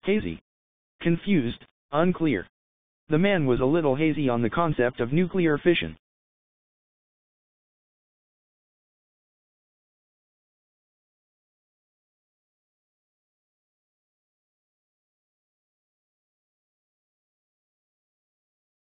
Hazy. Confused, unclear. The man was a little hazy on the concept of nuclear fission.